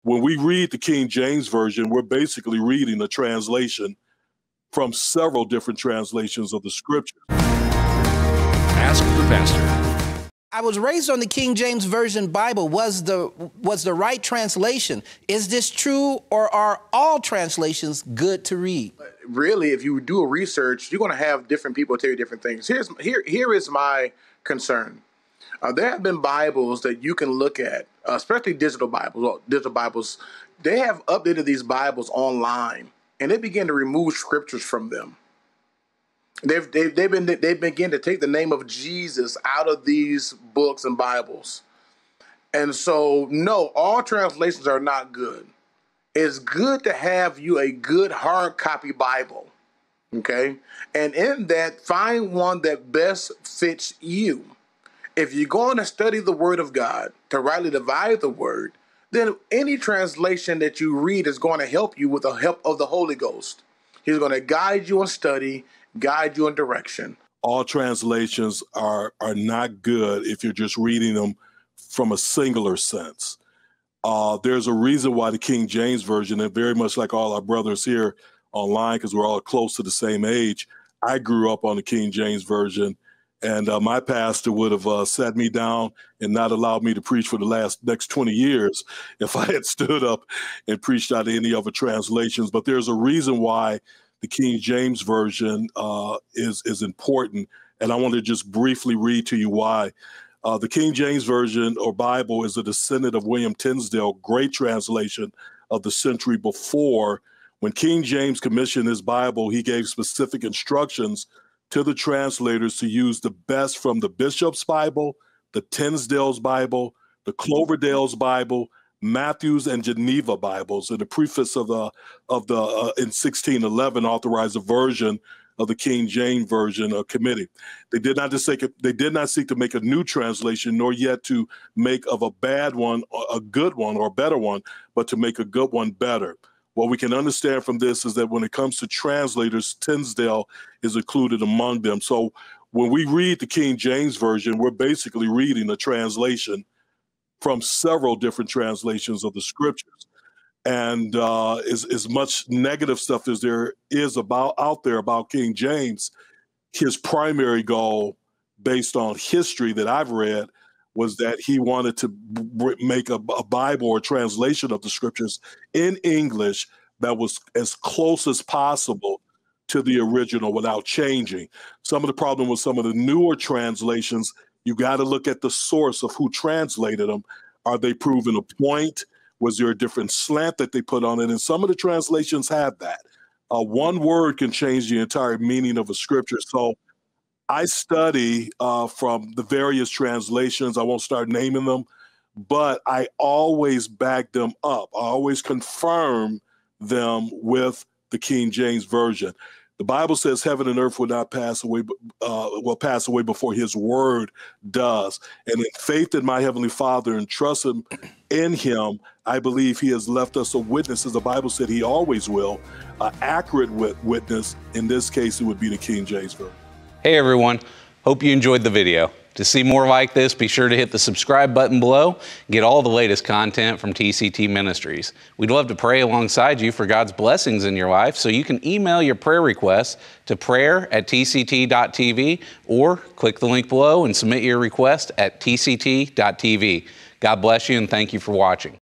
when we read the King James Version, we're basically reading a translation from several different translations of the scriptures. Ask the pastor. I was raised on the King James Version Bible. Was the right translation? Is this true, or are all translations good to read? Really, if you do a research, you're going to have different people tell you different things. Here is my concern. There have been Bibles that you can look at, especially digital Bibles. They have updated these Bibles online, and they begin to remove scriptures from them. They begin to take the name of Jesus out of these books and Bibles. And so, no, all translations are not good. It's good to have you a good hard copy Bible, okay? And in that, find one that best fits you. If you're going to study the Word of God, to rightly divide the Word, then any translation that you read is going to help you with the help of the Holy Ghost. He's going to guide you in study, guide you in direction. All translations are not good if you're just reading them from a singular sense. There's a reason why the King James Version, and very much like all our brothers here online, because we're all close to the same age, I grew up on the King James Version, and my pastor would have sat me down and not allowed me to preach for the next 20 years if I had stood up and preached out any other translations. But there's a reason why the King James Version is important, and I want to just briefly read to you why. The King James Version or Bible is a descendant of William Tyndale, great translation of the century before. When King James commissioned his Bible, he gave specific instructions to the translators to use the best from the Bishop's Bible, the Tyndale's Bible, the Cloverdale's Bible, Matthew's and Geneva Bibles. And the preface of the in 1611 authorized a version of the King James Version committee. They did not seek to make a new translation, nor yet to make of a bad one a good one or a better one, but to make a good one better. What we can understand from this is that when it comes to translators, Tyndale is included among them. So when we read the King James Version, we're basically reading a translation from several different translations of the scriptures. And as much negative stuff as there is out there about King James, his primary goal, based on history that I've read, was that he wanted to make a Bible or translation of the scriptures in English that was as close as possible to the original without changing. Some of the problem with some of the newer translations, you got to look at the source of who translated them. Are they proving a point? Was there a different slant that they put on it? And some of the translations have that. One word can change the entire meaning of a scripture. So I study from the various translations. I won't start naming them, but I always back them up. I always confirm them with the King James Version. The Bible says heaven and earth will not pass away, will pass away before his word does. And in faith in my heavenly Father and trust in him, I believe he has left us a witness, as the Bible said he always will, an accurate witness. In this case, it would be the King James Version. Hey everyone, hope you enjoyed the video. To see more like this, be sure to hit the subscribe button below and get all the latest content from TCT Ministries. We'd love to pray alongside you for God's blessings in your life, so you can email your prayer requests to prayer@tct.tv or click the link below and submit your request at tct.tv. God bless you and thank you for watching.